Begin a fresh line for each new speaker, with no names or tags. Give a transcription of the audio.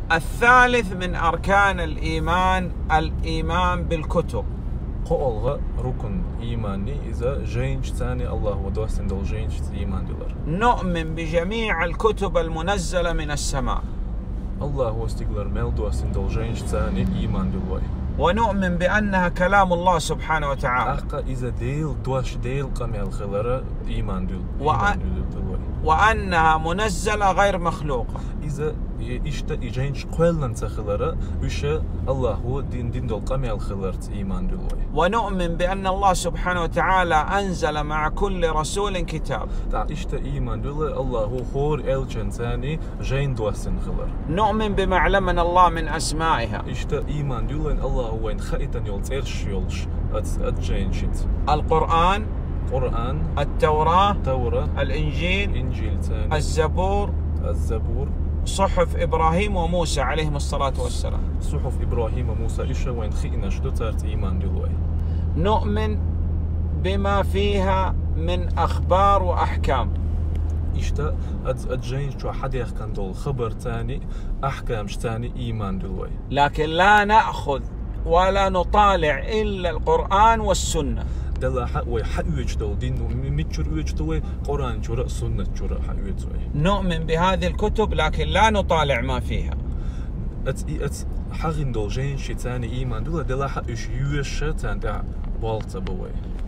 الثالث من أركان الإيمان الإيمان بالكتب.
قولغا ركن إيماني إذا جينش ثاني الله ودوسن دول جينش إيمان دولار.
نؤمن بجميع الكتب المنزلة من السماء.
الله واستقلر ميل دوسن دول جينش ثاني إيمان دولار.
ونؤمن بأنها كلام الله سبحانه وتعالى.
أحقا إذا ديل دوش ديل قميل خلرا إيمان دول.
وأنها منزلة غير مخلوقة.
إذا إشتا إجينش قولن تخلرا وش الله هو دين دول قميل خلرت إيمان دول.
ونؤمن بأن الله سبحانه وتعالى أنزل مع كل رسول كتاب.
تا إشتا إيمان دول الله هو خور إلجن ثاني جين دوسن خلر.
نؤمن بما علمنا الله من أسمائها.
إشتا إيمان دول الله هو إن خائتن يولز إرش يولش أتجينشت.
القرآن، التوراة، الإنجيل،
إنجيل ثاني،
الزبور، صحف إبراهيم وموسى عليهم الصلاة والسلام.
صحف إبراهيم وموسى إيشا وين خينا شدو تارت إيمان دلوي.
نؤمن بما فيها من أخبار وأحكام.
إشتا أتجين شو حد يحكن دول خبر تاني أحكام تاني إيمان دلوي.
لكن لا نأخذ ولا نطالع إلا القرآن والسنة.
دلا حق وحقوج دول دين ومتشر ويج دول قرآن جرا سنة جرا حقوج.
نؤمن بهذه الكتب لكن لا نطالع ما فيها.
حقين دول جين شتاني إيمان دول دلا حق إيش يوش تان دا بالت بوي.